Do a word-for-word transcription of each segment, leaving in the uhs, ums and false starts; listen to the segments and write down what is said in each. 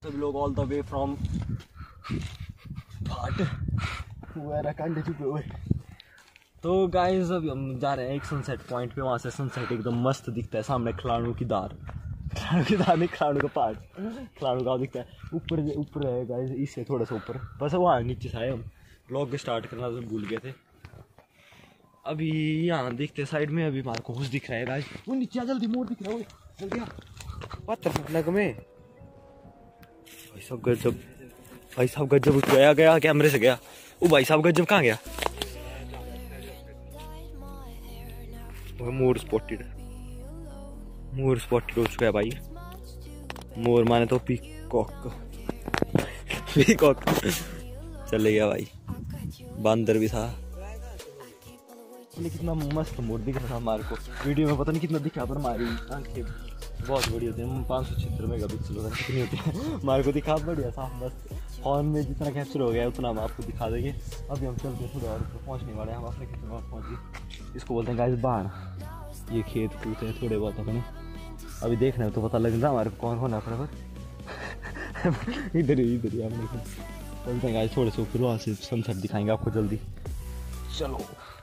सब लोग all the way from घाट कंडे चुके हुए। तो गाइस अभी हम जा रहे हैं एक सनसेट पॉइंट पे, वहाँ से सनसेट एकदम मस्त दिखता है। सामने खिलाड़ू की दार, खिलाड़ू की दार नहीं, खिलाड़ू का पहाड़, खिलाड़ू का दिखता है। ऊपर ऊपर है गाइस, इससे थोड़ा सा ऊपर, बस वहाँ नीचे से आए हम। ब्लॉग स्टार्ट करना तो भूल गए थे। अभी यहाँ देखते साइड में, अभी हमारे को कुछ दिख रहा है गाइस। वो नीचे आ, जल्दी मोड़ दिख रहा है, जल्दी आ। पत्थर लग में भाई साहब गजब, भाई साहब गजब गया गया कैमरे से गया। ओ भाई साहब गजब कहाँ गया? मोर स्पॉटेड, मोर स्पॉटेड हो चुका है भाई। मोर माने तो पीकॉक, पीकॉक चले गया भाई। बंदर भी था। कितना मस्त मोर दिख रहा था हमारे को वीडियो में, पता नहीं कितना दिखा, पर हमारी आंखें बहुत बड़ी होती है। पाँच सौ छिहत्तर मेगा पिक्सल होता है, कितनी होती है हमारे को दिखा, बढ़िया साफ मस्त। फोन में जितना कैप्चर हो गया उतना हम आपको दिखा देंगे। अभी हम चलते थोड़ा और ऊपर पहुँचने वाले हैं, हम अपने खेत में और पहुँच गए। इसको बोलते हैं गाइस बाण। ये खेत कूद है थोड़े बहुत अपने, अभी देखने में तो पता लग रहा हमारे को कौन होना पड़ेगा। इधर ही इधर ही हमने चलते हैं गाइस थोड़े से ऊपर, वहाँ से सनसेट दिखाएंगे आपको जल्दी। चलो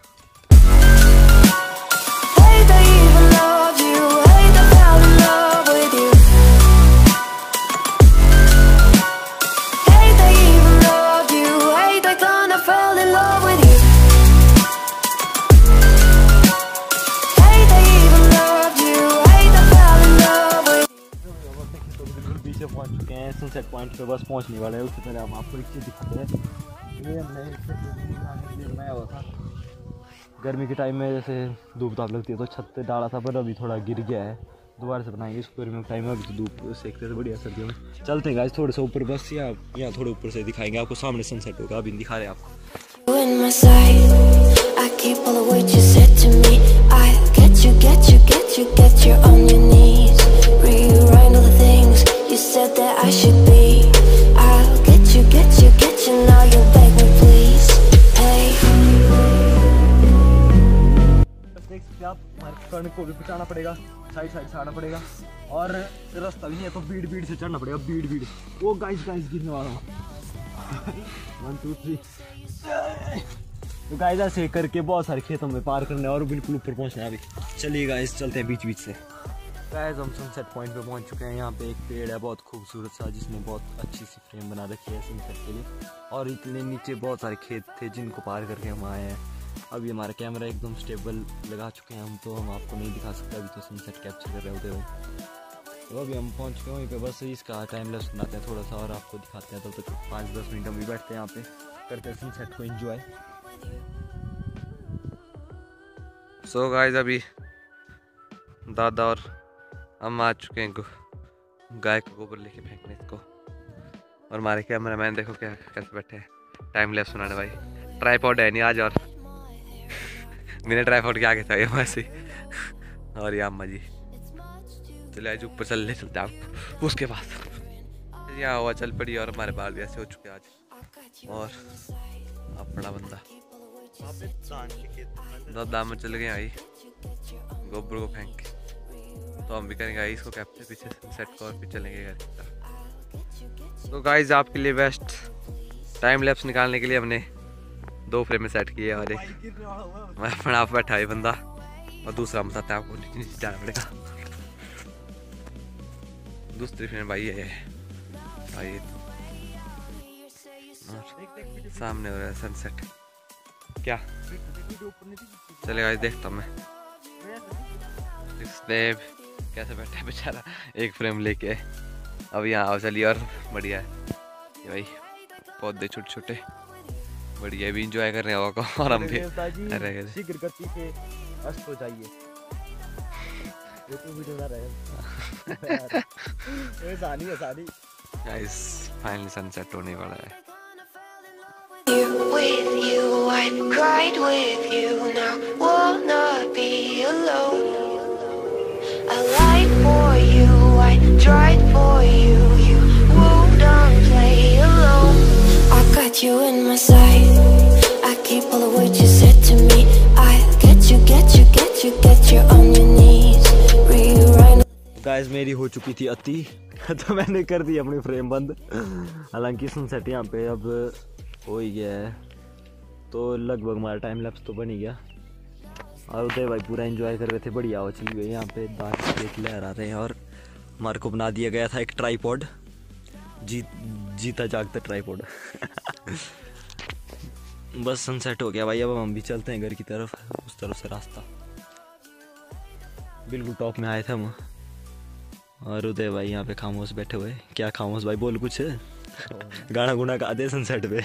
पहुंच चुके हैं सनसेट पॉइंट पे, बस पहुंचने वाले हैं। उससे पहले हम आपको एक चीज़ दिखाते हैं। ये हमने बनाया हुआ था गर्मी के टाइम में, जैसे धूप धाप लगती है तो छत पे डाला था, पर अभी थोड़ा गिर गया है। दोबारा से बनाएंगे इसको गर्मी के टाइम में, अभी तो धूप सेकते थे बढ़िया सर्दियों में। चलते हैं गाइस थोड़े से ऊपर, बस या यहाँ थोड़े ऊपर से दिखाएंगे आपको। सामने सनसेट होगा, अभी दिखा रहे हैं आपको। You said that I should be. I'll get you, get you, get you. Now you beg me, please. Hey. देख सकते आप, हमारे कर्ण को भी बचाना पड़ेगा, साइड साइड से आना पड़ेगा, और रास्ता भी नहीं है तो बीड़ बीड़ से चढ़ना पड़ेगा। बीड़ बीड़ वो गाइस गाइस गिरने वाला हूँ। One two three. तो गाइस ऐसे करके बहुत सारे खेतों में पार करने और बिल्कुल ऊपर पहुँचना है। अभी चलिए गाइस चलते हैं बीच बीच से। गाइस हम सनसेट पॉइंट पे पहुंच चुके हैं। यहाँ पे एक पेड़ है बहुत खूबसूरत सा, जिसमें बहुत अच्छी सी फ्रेम बना रखी है सनसेट के लिए। और इतने नीचे बहुत सारे खेत थे जिनको पार करके हम आए हैं। अभी हमारा कैमरा एकदम स्टेबल लगा चुके हैं हम, तो हम आपको नहीं दिखा सकते, अभी तो सनसेट कैप्चर कर रहे होते हुए। तो अभी हम पहुँच चुके हैं वहीं पर, बस इसका टाइम लैप्स बनाते हैं थोड़ा सा और आपको दिखाते हैं। तब तक पाँच दस मिनट हम भी बैठते हैं यहाँ पे, करते हैं सनसेट को एंजॉय। सो गाइस अभी दादा और हम आ चुके हैं गाय को गोबर लेके फेंकने को। और हमारे कैमरा मैन देखो क्या कैसे बैठे हैं, टाइम लैप्स बनाने भाई। ट्राइपॉड है नहीं आज, और मैंने ट्राइपॉड के आगे था ये वैसे। और ये अम्मा जी चले आज ऊपर चल ले चलते आप उसके बाद। यहाँ हवा चल पड़ी और हमारे बाल भी ऐसे हो चुके आज। और अपना बंदा दादा में चल गए भाई गोबर को फेंक के। तो हम भी करेंगे इसको कैप्चर पीछे सनसेट को, और फिर चलेंगे घर की तरफ। तो गाइस आपके लिए बेस्ट टाइम लैप्स निकालने के लिए हमने दो फ्रेम में सेट किए, और एक मैं अपना आप बैठा है बंदा, और दूसरा बताता है आपको नीचे नीचे जाना पड़ेगा। दूसरी फ्रेम भाई है भाई, सामने हो रहा है सनसेट। क्या चलेगा गाइस देखता हूँ मैं इसने कैसे बैठा है बेचारा एक फ्रेम लेके। अब यहाँ चलिए और बढ़िया है ये भाई, पौधे छोटे छोटे बढ़िया भी इंजॉय कर रहे हैं को, और हम भी शीघ्र गति से अस्त हो जाइए। ये तो वीडियो बना रहे हैं ये सानी है सानी। गाइस फाइनली सनसेट होने वाला है। With you, I cried with you. Now will not be alone. I lied for you, I tried for you. You wouldn't play alone. I got you in my sight. I keep all the words you said to me. I get you, get you, get you, get you on your knees. Rewrite. Guys मेरी हो चुकी थी अति तो मैंने कर दी अपनी frame बंद। हालांकि सनसेट यहाँ पे अब हो ही गया है, तो लगभग हमारा टाइम लैप्स तो बन ही गया। और उदय भाई पूरा एंजॉय कर रहे थे, बढ़िया हवा चली गई यहाँ पे, दांत देख लहरा रहे हैं। और हमारे को बना दिया गया था एक ट्राईपॉड, जीत जीता जागता ट्राईपॉड। बस सनसेट हो गया भाई, अब हम भी चलते हैं घर की तरफ, उस तरफ से रास्ता। बिल्कुल टॉप में आए थे हम। और उदय भाई यहाँ पे खामोश बैठे हुए। क्या खामोश भाई, बोल कुछ, गाना गुना गा दे सनसेट पे।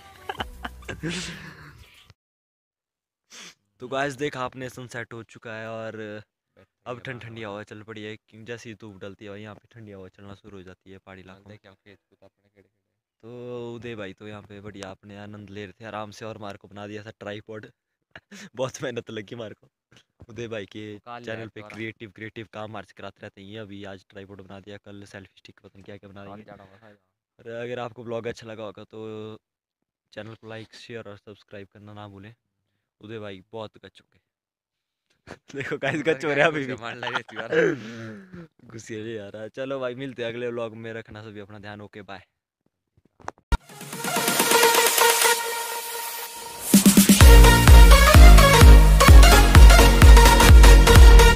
तो गाइस देखा आपने, सनसेट हो चुका है और अब ठंड ठंडी हवा चल पड़ी है, क्योंकि जैसे ही धूप डलती है यहाँ पे ठंडी हवा चलना शुरू हो जाती है पहाड़ी इलाकों में। तो उदय भाई तो यहाँ पे बढ़िया अपने आनंद ले रहे थे आराम से, और मार को बना दिया था ट्राईपॉड। बहुत मेहनत लगी मार को। उदय भाई के चैनल पे क्रिएटिव क्रिएटिव काम मार्च कराते रहते हैं। अभी आज ट्राईपॉड बना दिया, कल सेल्फी स्टिक, पता नहीं क्या क्या बना देंगे। और अगर आपको ब्लॉग अच्छा लगा होगा तो चैनल को लाइक शेयर और सब्सक्राइब करना ना भूलें। उदय भाई बहुत गच हो गए। देखो गाइस गच हो रहा है अभी भी। गुस्से यार। चलो भाई मिलते हैं अगले व्लॉग में, रखना सभी अपना ध्यान। Okay bye.